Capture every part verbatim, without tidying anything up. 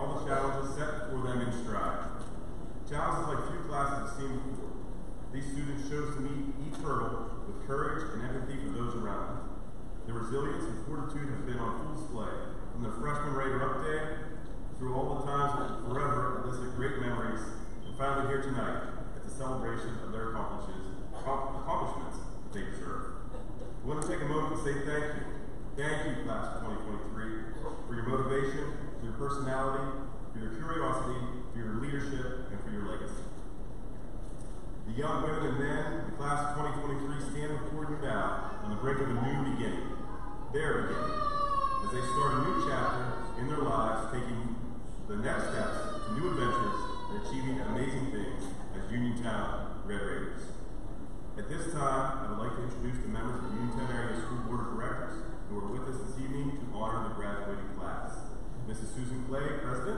all the challenges set before them in stride. Challenges like few classes have seen before. These students chose to meet each hurdle with courage and empathy for those around them. Their resilience and fortitude have been on full display, from their freshman Raider Up Day through all the times that will forever elicit great memories, and finally here tonight at the celebration of their accomplishments, accomplishments that they deserve. I want to take a moment to say thank you. Thank you, class of twenty twenty-three, for your motivation, for your personality, for your curiosity, for your leadership, and for your legacy. The young women and men of the class of twenty twenty-three stand before you now on the brink of a new beginning, their beginning, as they start a new chapter in their lives, taking the next steps to new adventures and achieving amazing things as Uniontown Red Raiders. At this time, I would like to introduce the members of the Uniontown Area School Board of Directors who are with us this evening to honor the graduating class. Missus Susan Clay, President.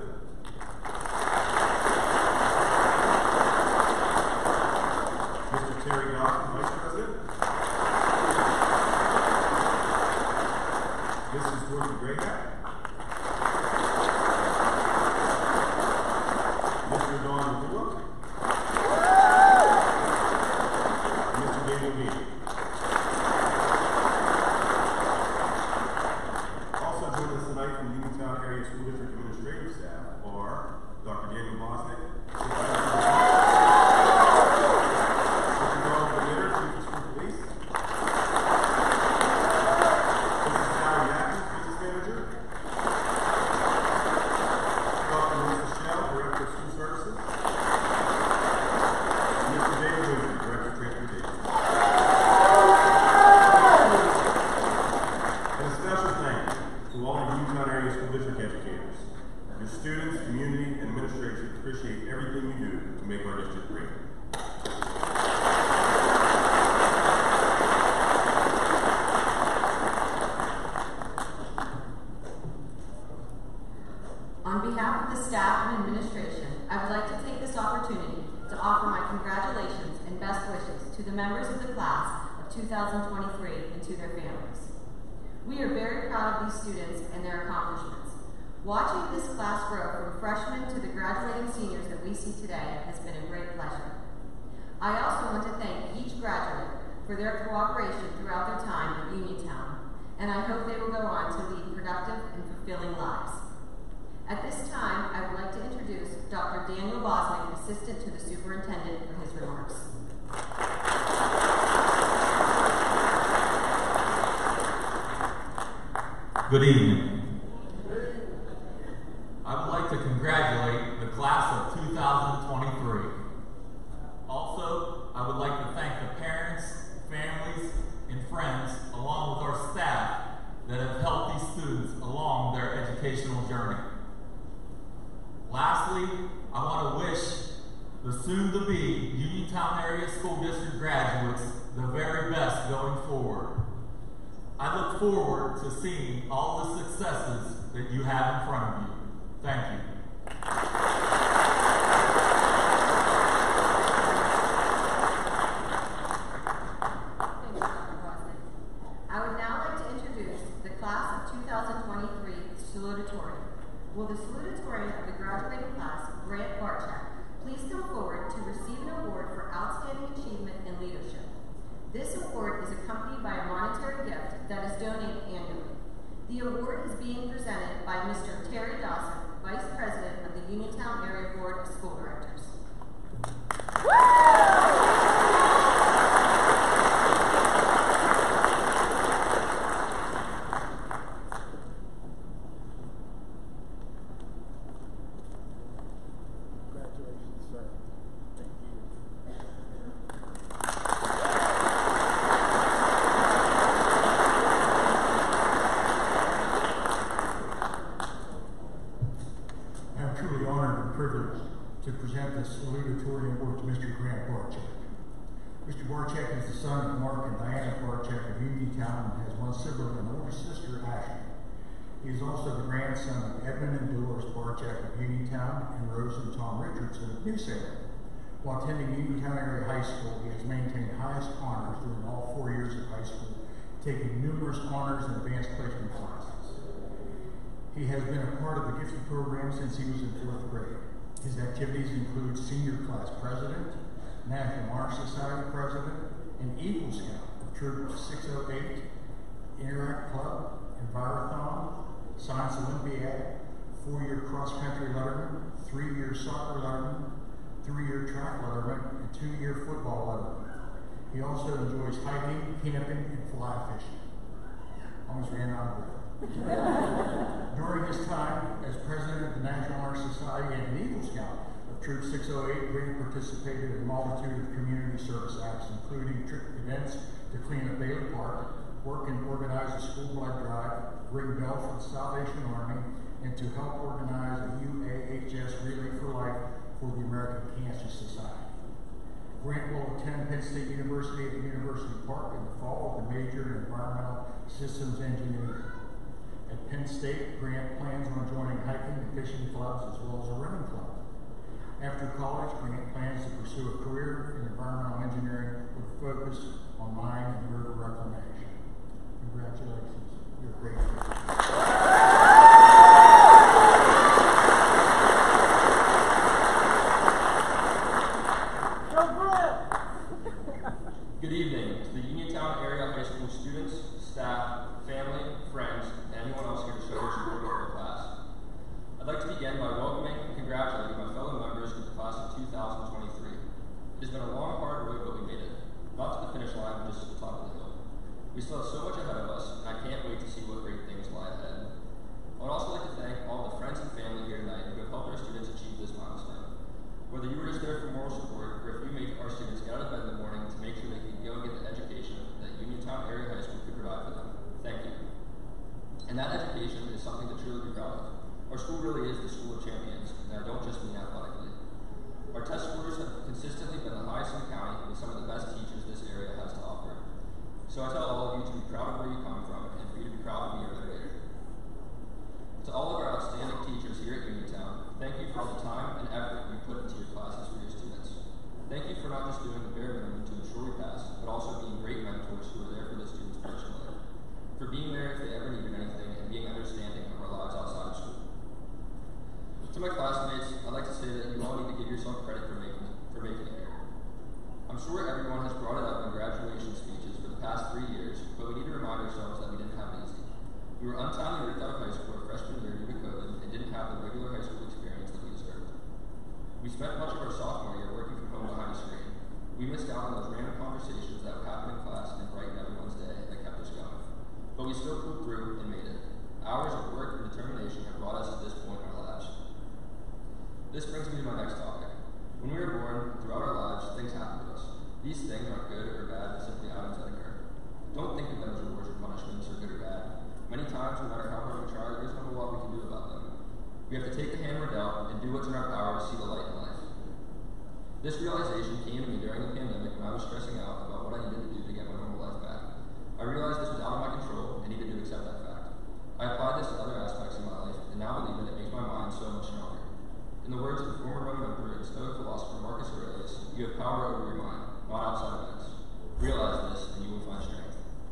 Mister Terry Dawson, Vice President. Missus Gordon Grayhack. Mister Don Bullock. Mister David Lee. Also joining us tonight from the Uniontown Area School District Administrative Staff are Doctor Daniel Bosnick, twenty twenty-three and to their families. We are very proud of these students and their accomplishments. Watching this class grow from freshmen to the graduating seniors that we see today has been a great pleasure. I also want to thank each graduate for their cooperation throughout their time at Uniontown, and I hope they will go on to lead productive and fulfilling lives. At this time, I would like to introduce Doctor Daniel Bosnick, Assistant to the Superintendent, for his remarks. Good evening. I would like to congratulate the class of two thousand twenty-three. Also, I would like to thank the parents, families, and friends, along with our staff, that have helped these students along their educational journey. Lastly, I want to wish the soon-to-be Uniontown Area School District graduates the very best going forward. I look forward to seeing all the successes that you have in front of you. Thank you. Thank you, Doctor Bosnick. I would now like to introduce the class of two thousand twenty-three salutatorian. Will the salutatorian of the graduating class, Grant Barchak, please come forward to receive an award for outstanding achievement in leadership. This award is accompanied by a monetary gift that is donated annually. The award is being presented by Mister Terry Dawson, Vice President of the Uniontown Area Board of School Directors. Congratulations, sir. Thank you. To present this salutatorian award to Mister Grant Barchak. Mister Barchak is the son of Mark and Diana Barchak of Uniontown and has one sibling, an older sister, Ashley. He is also the grandson of Edmund and Dolores Barchak of Uniontown and Rose and Tom Richardson of New Salem. While attending Uniontown Area High School, he has maintained highest honors during all four years of high school, taking numerous honors and advanced placement classes. He has been a part of the gifted program since he was in fourth grade. His activities include senior class president, National Honor Society president, and Eagle Scout of Troop six oh eight, Interact Club, Envirothon, Science Olympiad, four-year cross-country letterman, three-year soccer letterman, three-year track letterman, and two-year football letterman. He also enjoys hiking, camping, and fly fishing. Almost ran out of breath. During his time as president of the National Honor Society and an Eagle Scout of Troop six oh eight, Grant participated in a multitude of community service acts, including trip events to clean up Bailey Park, work and organize a school blood drive, ring bell for the Salvation Army, and to help organize a U A H S Relay for Life for the American Cancer Society. Grant will attend Penn State University at University Park in the fall with a major in environmental systems engineering. At Penn State, Grant plans on joining hiking and fishing clubs as well as a running club. After college, Grant plans to pursue a career in environmental engineering with a focus on mine and river reclamation. Congratulations. You're a great kid. Good evening to the Uniontown Area High School students, staff, family, friends, and anyone else here to show their support of our class. I'd like to begin by welcoming and congratulating my fellow members of the class of two thousand twenty-three. It has been a long, hard road, but we made it. Not to the finish line, but just to the top of the hill. We still have so much ahead of us, and I can't wait to see what great things lie ahead. I would also like to thank all the friends and family here tonight who have helped our students achieve this milestone. Whether you were just there for moral support, or if you made our students get out of bed in the morning to make sure they could go and get the education that Uniontown Area High School could provide for them, thank you. And that education is something to truly be proud of. Our school really is the school of champions, and I don't just mean athletically. Our test scores have consistently been the highest in the county with some of the best teachers this area has to offer. So I tell all of you to be proud of where you come from, and for you to be proud to be a motivator. To all of our outstanding teachers here at Uniontown, thank you for all the time and effort you put into your classes for your students. Thank you for not just doing the bare minimum to ensure we pass, but also being great mentors who are there for the students personally. For being there if they ever needed anything, and being understanding of our lives outside of school. To my classmates, I'd like to say that you all need to give yourself credit for making it, for making it here. I'm sure everyone has brought it up in graduation speeches for the past three years, but we need to remind ourselves that we didn't have it easy. We were untimely ripped out of high school our freshman year due to COVID and didn't have the regular high school experience that we deserved. We spent much of our sophomore year working from home behind a screen. We missed out on those random conversations that would happen in class and brighten everyone's day that kept us going. But we still pulled through and made it. Hours of work and determination have brought us to this point in our lives. This brings me to my next topic. When we were born, throughout our lives, things happen to us. These things aren't good or bad, but simply items that occur. Don't think of them as rewards or punishments or good or bad. Many times, no matter how hard we try, there isn't a whole lot we can do about them. We have to take the hand we're dealt and do what's in our power to see the light in life. This realization came to me during the pandemic when I was stressing out about what I needed to do to get my normal life back. I realized this was out of my control and needed to accept that fact. I applied this to other aspects of my life and now believe that it makes my mind so much stronger. In the words of the former Roman emperor and Stoic philosopher Marcus Aurelius, you have power over your mind, not outside events. Realize this and you will find strength.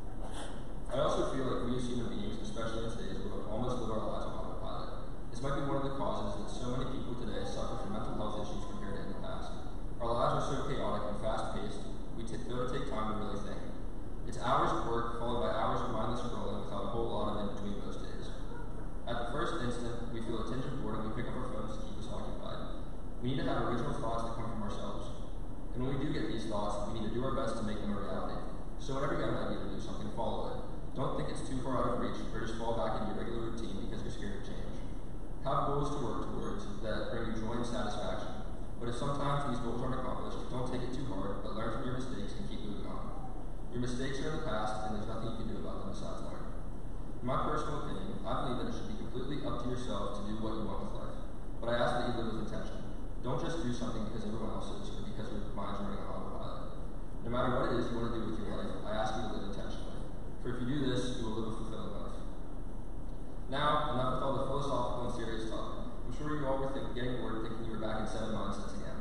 I also feel like we as human beings, especially in today's world, almost live our lives on autopilot. This might be one of the causes that so many people today suffer from mental health issues compared to in the past. Our lives are so chaotic and fast-paced, we t- fail to take time to really think. It's hours of work followed by hours of mindless scrolling without a whole lot of in between most days. At the first instant, we feel a tinge of boredom, we pick up our phones to keep us occupied. We need to have original thoughts that come from ourselves. And when we do get these thoughts, we need to do our best to make them a reality. So whenever you have an idea to do something, follow it. Don't think it's too far out of reach or just fall back into your regular routine because you're scared of change. Have goals to work towards that bring you joy and satisfaction. But if sometimes these goals aren't accomplished, don't take it too hard, but learn from your mistakes and keep moving on. Your mistakes are in the past, and there's nothing you can do about them besides learn. In my personal opinion, I believe that it should be completely up to yourself to do what you want with life. But I ask that you live with intention. Don't just do something because everyone else is or because your mind's running on autopilot. No matter what it is you want to do with your life, I ask you to live intentionally. For if you do this, you will live a fulfilling life. Now, enough with all the philosophical and serious talk. I'm sure you all were think, getting bored thinking you were back in seven nonsense again.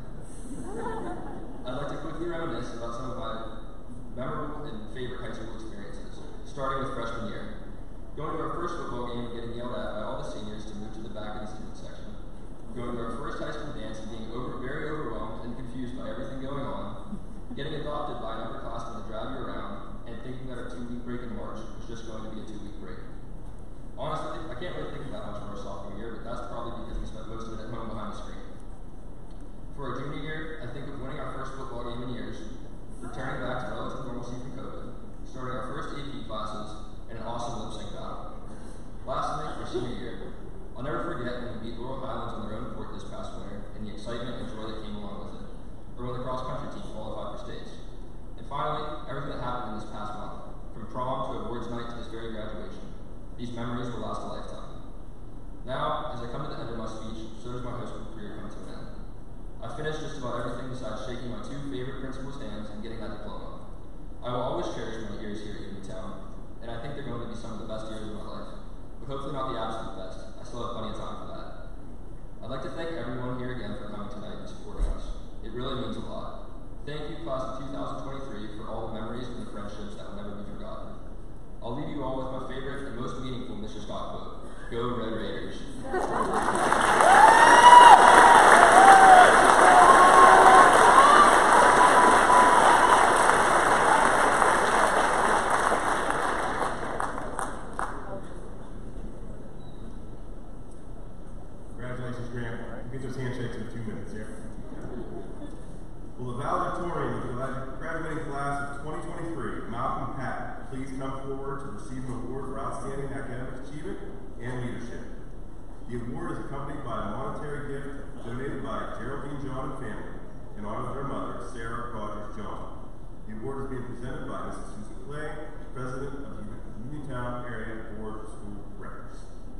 I'd like to quickly reminisce about some of my memorable and favorite high school experiences, starting with freshman year. Going to our first football game and getting yelled at by all the seniors to move to the back of the student section. Going to our first high school dance and being over, very overwhelmed and confused by everything going on. Getting adopted by an upperclassman to drive you around, and thinking that our two-week break in March was just going to be a two-week break. Honestly, I can't really think of that much for our sophomore year, but that's probably because we spent most of it at home behind the screen. For our junior year, I think of winning our first football game in years, returning back to relative normalcy from COVID, starting our first A P classes, and an awesome lip sync battle. Lastly, for senior year, I'll never forget when we beat Laurel Highlands on their own court this past winter, and the excitement and joy that came along with it, or when the cross-country team qualified for states. And finally, everything that happened in this past month, from prom to awards night to this very graduation. These memories will last a lifetime. Now, as I come to the end of my speech, so does my high school career come to an end. I've finished just about everything besides shaking my two favorite principals' hands and getting that diploma. I will always cherish my years here at Uniontown, and I think they're going to be some of the best years of my life. But hopefully not the absolute best. I still have plenty of time for that. I'd like to thank everyone here again for coming tonight and supporting us. It really means a lot. Thank you, class of two thousand twenty-three, for all the memories and the friendships that will never be forgotten. I'll leave you all with my favorite and most meaningful Mister Scott quote. Go Red Raiders. Congratulations, Grant. We'll get those handshakes in a few minutes here. Will the valedictorian of the graduating class of twenty twenty-three, Malcolm Patton, please come forward to receive an award for outstanding academic achievement and leadership. The award is accompanied by a monetary gift donated by Geraldine John and family in honor of their mother, Sarah Rogers John. The award is being presented by Missus Susan Clay, President of the Uniontown Area Board of School Records.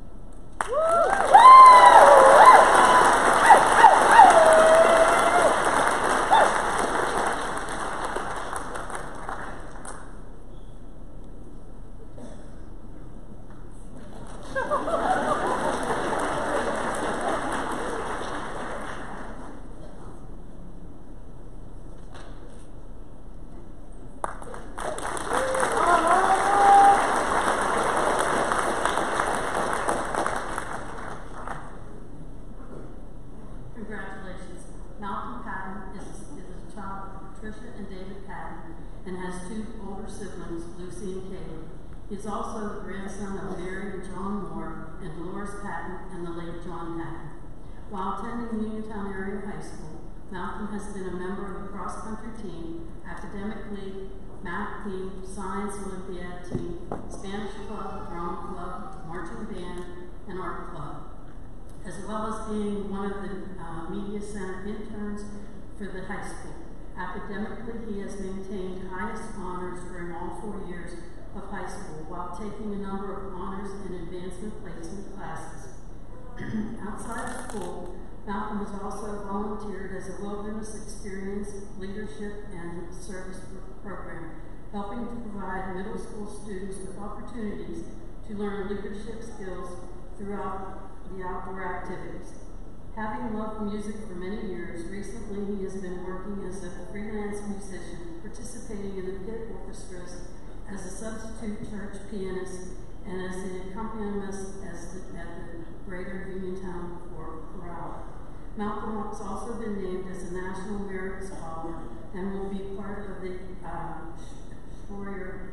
Congratulations. Malcolm Patton is, is a child of Patricia and David Patton and has two older siblings, Lucy and Caleb. He is also the grandson of Mary and John Moore and Dolores Patton and the late John Patton. While attending Uniontown Area High School, Malcolm has been a member of the cross-country team, academic league, math team, science Olympiad team, Spanish club, drama club, marching band, and art club, as well as being one of the uh, Media Center interns for the high school. Academically, he has maintained highest honors during all four years of high school, while taking a number of honors and advancement placement classes. Outside of school, Malcolm has also volunteered as a wilderness experience, leadership, and service program, helping to provide middle school students with opportunities to learn leadership skills throughout the outdoor activities. Having loved music for many years, recently he has been working as a freelance musician, participating in the pit orchestras as a substitute church pianist and as an accompanist as the, at the Greater Uniontown Chorale. Malcolm has also been named as a National Merit Scholar and will be part of the uh, Schroyer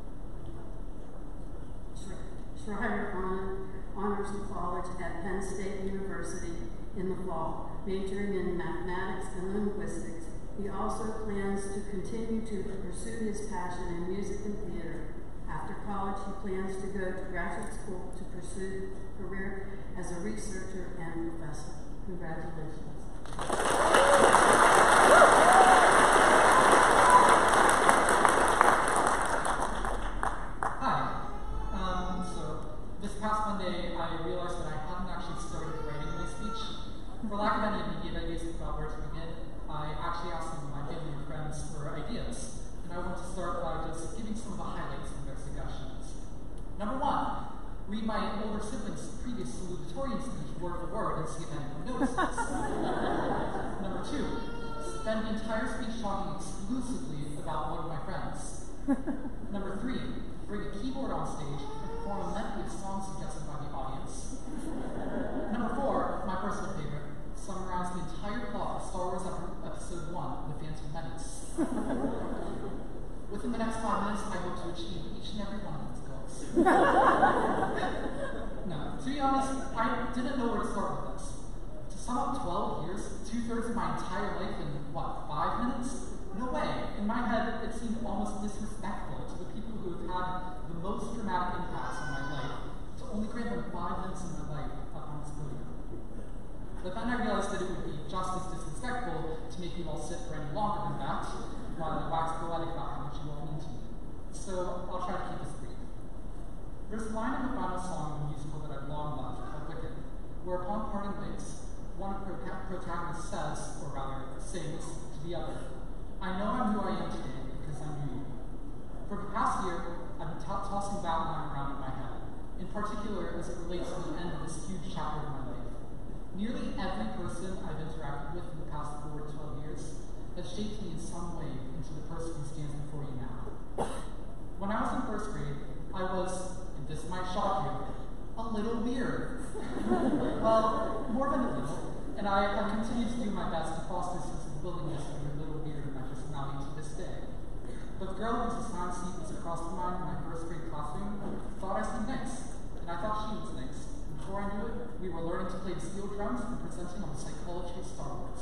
Schreyer Honors College at Penn State University in the fall, majoring in mathematics and linguistics. He also plans to continue to pursue his passion in music and theater. After college, he plans to go to graduate school to pursue a career as a researcher and professor. Congratulations. Hi. Um, so this past Monday, I realized that I hadn't actually started writing my speech. For lack of any immediate ideas about where to begin, I actually asked some of my family and friends for ideas. And I want to start by just giving some of the highlights of their suggestions. Number one, read my older siblings' previous salutatorian speech word for word and see if anyone notices. Number two, spend the entire speech talking exclusively about one of my friends. Number three, bring a keyboard on stage and perform a medley of songs suggested by the audience. Number four, my personal favorite, summarize the entire plot of Star Wars Episode one, The Phantom Menace. Within the next five minutes, I hope to achieve each and every one of these goals. No, to be honest, I didn't know where to start with this. To sum up twelve years, two-thirds of my entire life in, what, five minutes? No way. In my head, it seemed almost disrespectful to the people who have had the most dramatic impacts on my life to only grant them five minutes of my life up on this podium. But then I realized that it would be just as disrespectful to make you all sit for any longer than that, while I wax poetic about how much you all mean to me. So I'll try to keep this brief. There's a line in the final song of the musical that I've long loved, called Wicked, where upon parting ways, one of the protagonists says, or rather sings, to the other, I know I'm who I am today because I knew you. For the past year, I've been t- tossing that line around in my head, in particular as it relates to the end of this huge chapter of my life. Nearly every person I've interacted with in the past four to twelve years has shaped me in some way into the person who stands before you now. When I was in first grade, I was, and this might shock you, a little weird. Well, more than a little, and I have continued to do my best to foster a sense of willingness to be a little weird in my personality to this day. But the girl whose assigned seat was across from mine in my first grade classroom thought I seemed nice, and I thought she was nice. Before I knew it, we were learning to play the steel drums and presenting on the psychology of Star Wars.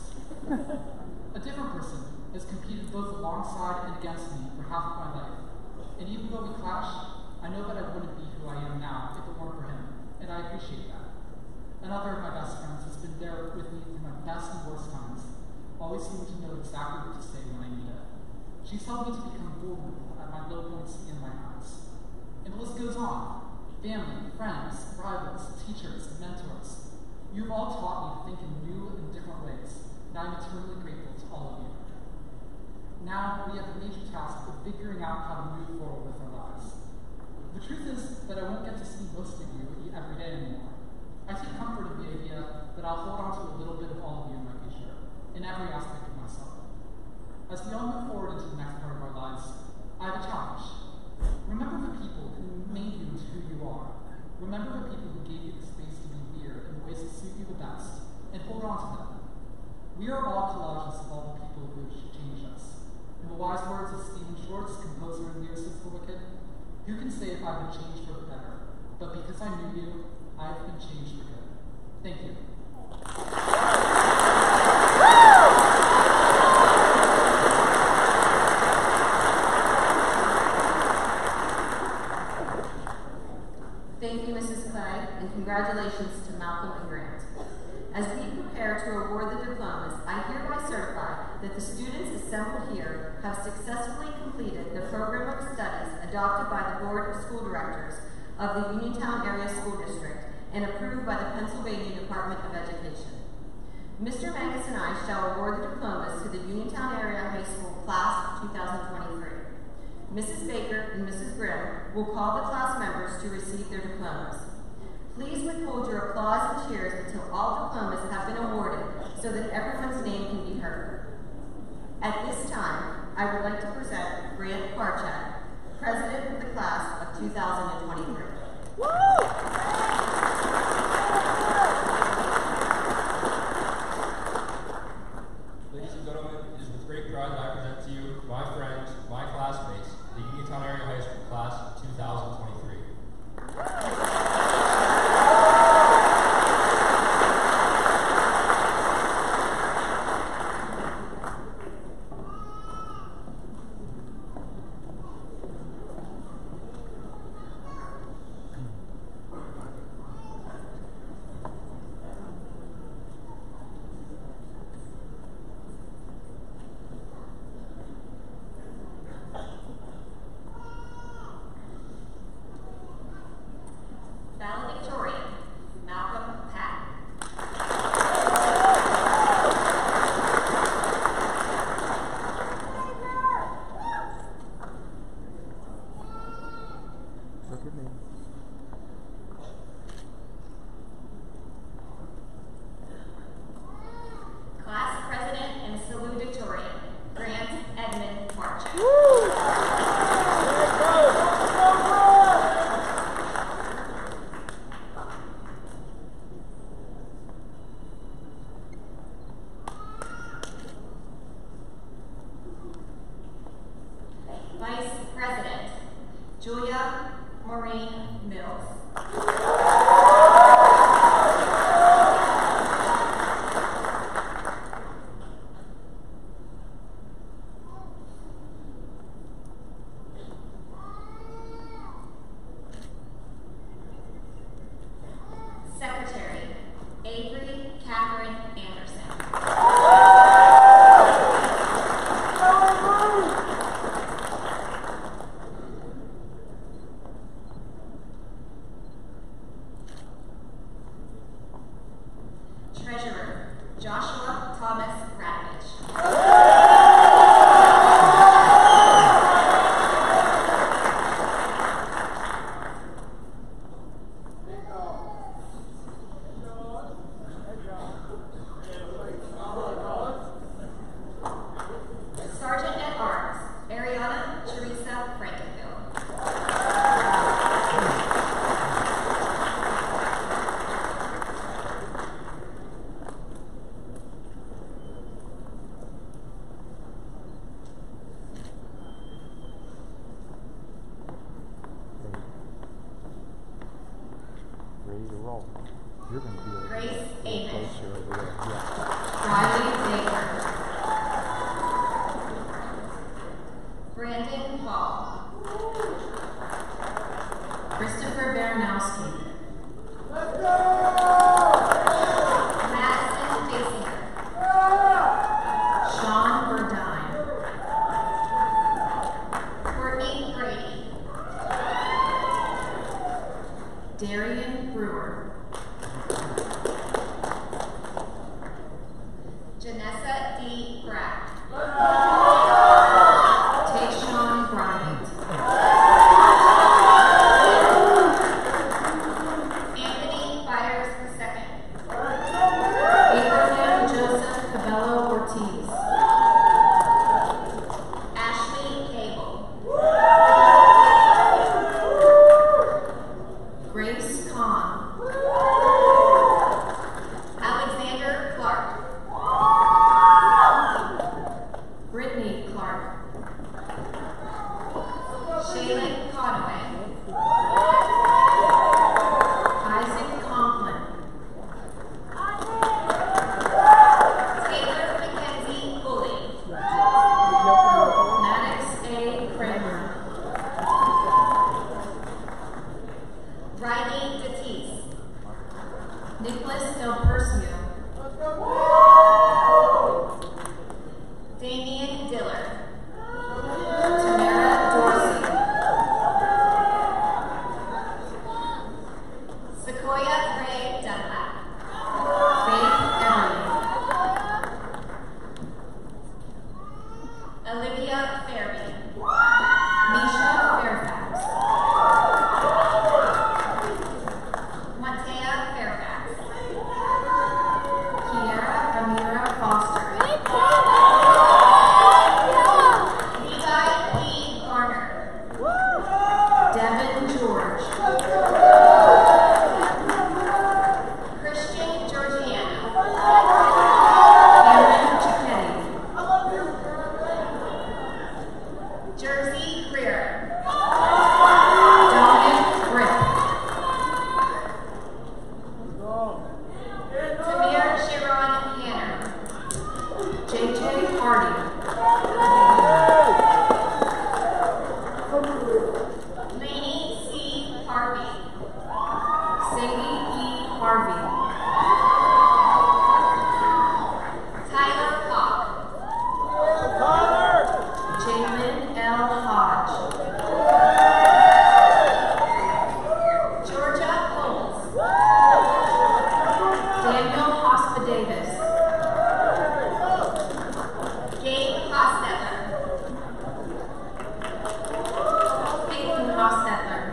A different person has competed both alongside and against me for half of my life. And even though we clash, I know that I wouldn't be who I am now if it weren't for him, and I appreciate that. Another of my best friends has been there with me through my best and worst times, always seeming to know exactly what to say when I need it. She's helped me to become vulnerable at my low points and my highs. And the list goes on. Family, friends, rivals, teachers, and mentors. You've all taught me to think in new and different ways, and I'm eternally grateful to all of you. Now, we have the major task of figuring out how to move forward with our lives. The truth is that I won't get to see most of you every day anymore. I take comfort in the idea that I'll hold on to a little bit of all of you in my future, in every aspect of myself. As we all move forward into the next part of our lives, I have a challenge. Remember the people who made you into who you are. Remember the people who gave you the space to be weird in the ways that suit you the best, and hold on to them. We are all collages of all the people who have changed us. In the wise words of Stephen Schwartz, composer and lyricist for Wicked, who can say if I've been changed for the better? But because I knew you, I have been changed for good. Thank you. Thank you, Missus Clay, and congratulations to Malcolm and Grant. As we prepare to award the diplomas, I hereby certify that the students assembled here have successfully completed the program of studies adopted by the Board of School Directors of the Uniontown Area School District and approved by the Pennsylvania Department of Education. Mister Mangus and I shall award the diplomas to the Uniontown Area High School Class of two thousand twenty-three. Missus Baker and Missus Grimm will call the class members to receive their diplomas. Please withhold your applause and cheers until all diplomas have been awarded so that everyone's name can be heard. At this time, I would like to present Grant Barchak, President of the Class of two thousand twenty-three. Woo! Ladies and gentlemen, it is with great pride that I present to you my friends, my classmates, the Uniontown Area High School Class of two thousand twenty-three. Janessa D. Pratt. Tayshawn Bryant. Anthony Byers the second. Abraham Joseph Cabello Ortiz. Ashley Cable. Grace Kahn. Alexander Clark. Brittany Clark. Shaylin Conway. Isaac Conklin. Taylor Mackenzie Pulley. Maddox A. Kramer. Riley Datisse. Nicholas Del Percio. Damian Diller. Tamara Dorsey. Sequoia Ray Dunlap. Faith Emily. Olivia Fairby. Misha Fairfax. Montea Fairfax. Kiera Amira Foster. Levi Lee Garner. Devin George. Christian Georgiano. Aaron Cicchetti. Jersey Greer. Dominic Brick. Tamir Sharon Hanner. J J Hardy. Lainey C. Harvey. Sadie E. Harvey. Tyler Hawk. Jalen L. Hodge. Georgia Holmes. Daniel Hospadavis. Gabe Hostetler. Peyton Hostetler.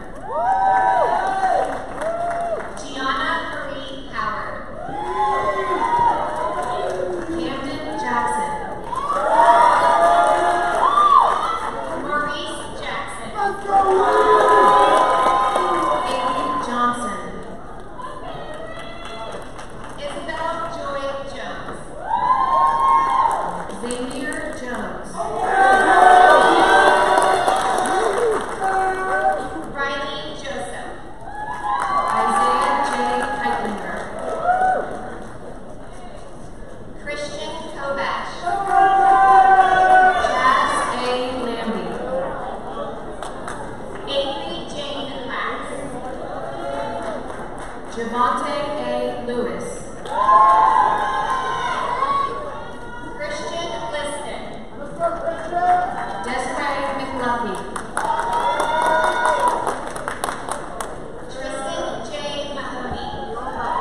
Gianna Marie Howard. Camden Jackson. Maurice Jackson. Haley Johnson. Isabel Joy Jones. Xavier Jones. Riley Joseph. Isaiah J. Heitlinger. Christian Kovash. Jazz A. Lambie. Avery Jane Max. Javante A. Lewis. Christian Liston. Desiree McLuffy. Tristan J. Mahoney.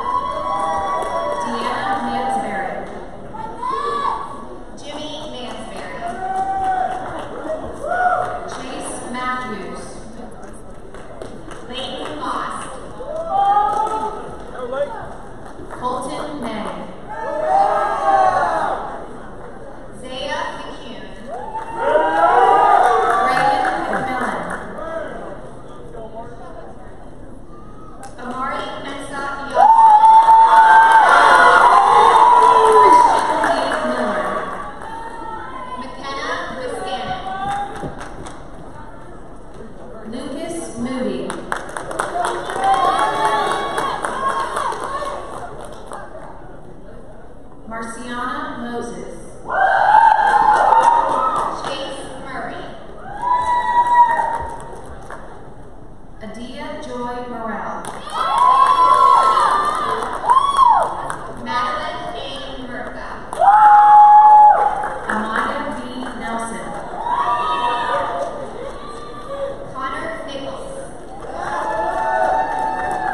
Deanna Mansberry. Jimmy Mansberry. Chase Matthews. Leighton Moss. Colton May. Zaya McCune. Brayden McMillan. Amari Mensah Young. Christian Lee Miller. McKenna Wiscanen. Lucas Moody. Marciana Moses. Chase Murray. Adia Joy Morrell. Madeline A. Murtha. Amanda B. Nelson. Connor Nichols.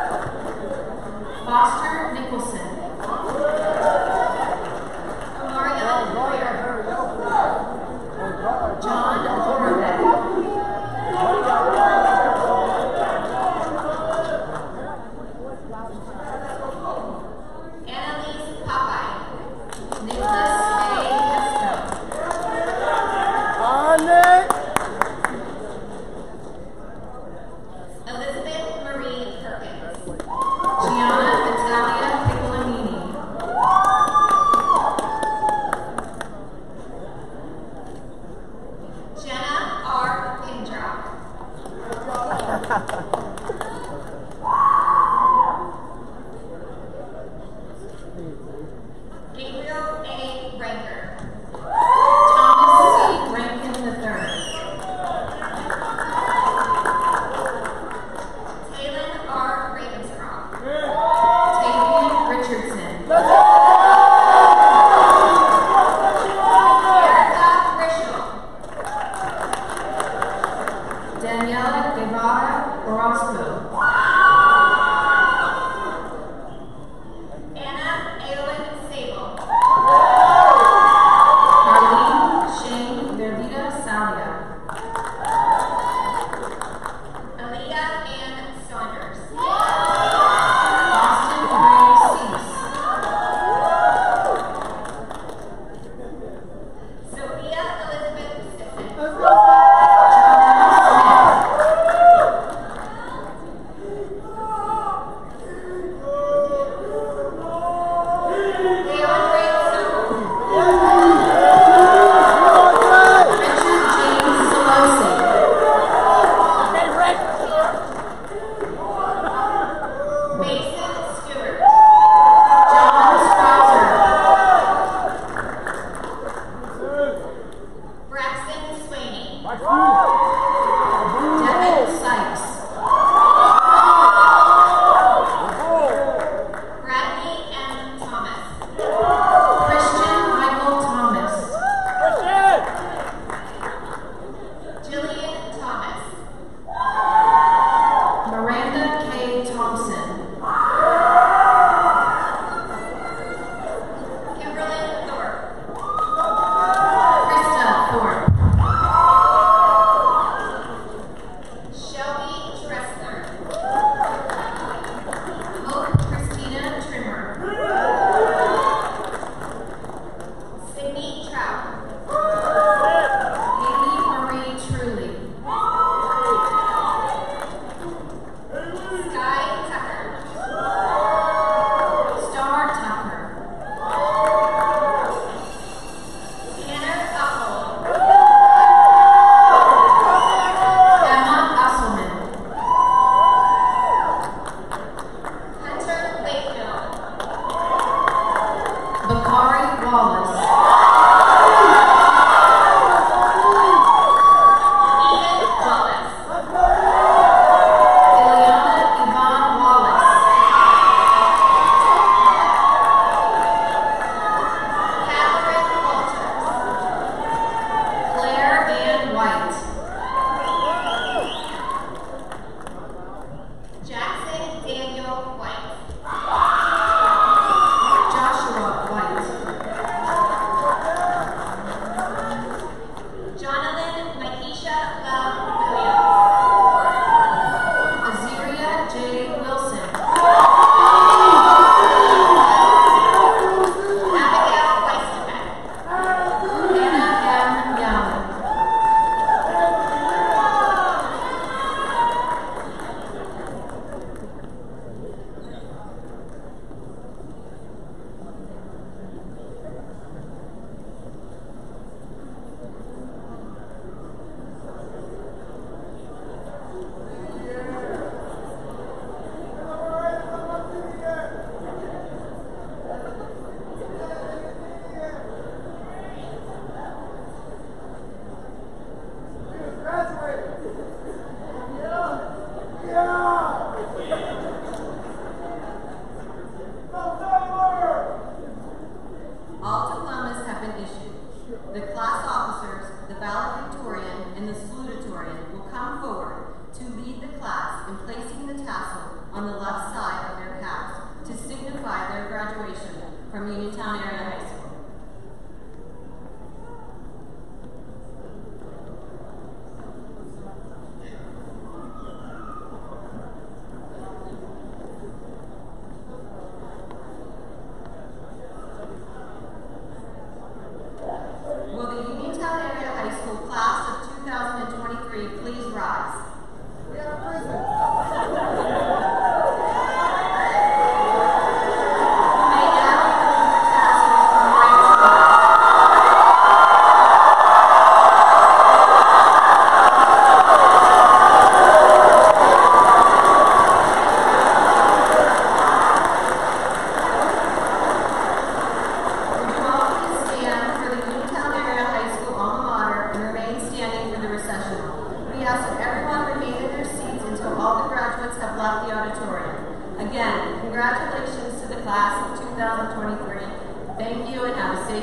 Foster Nicholson. Amari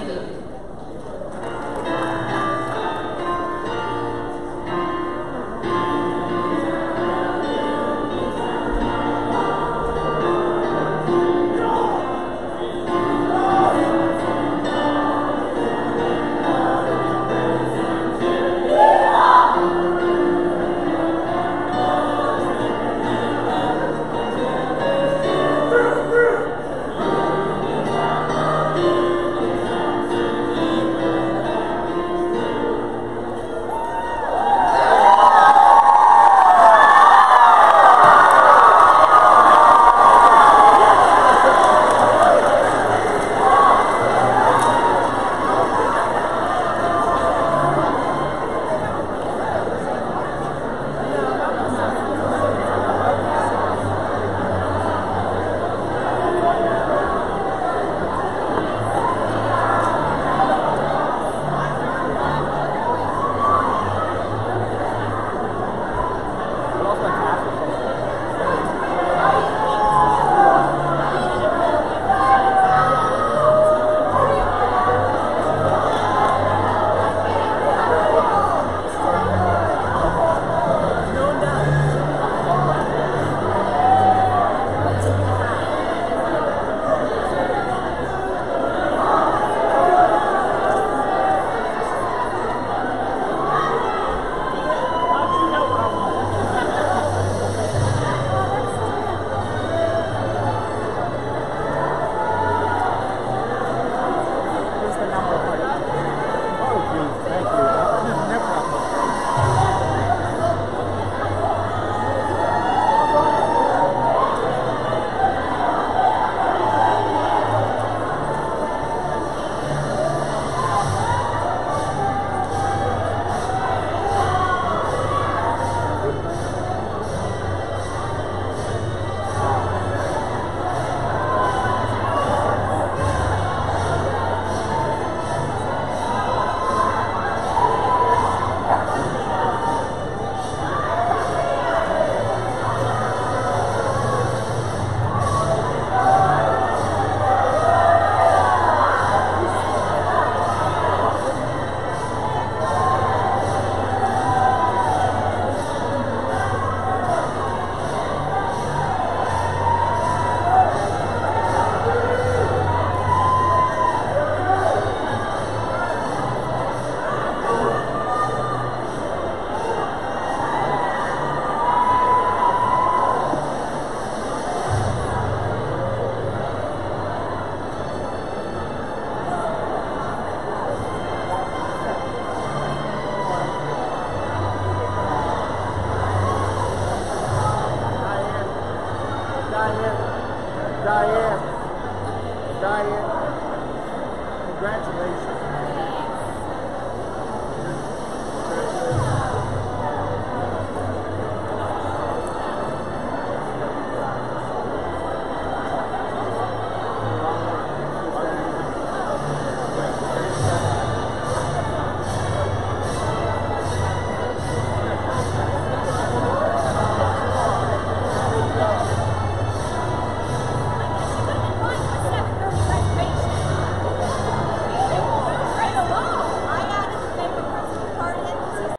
seated.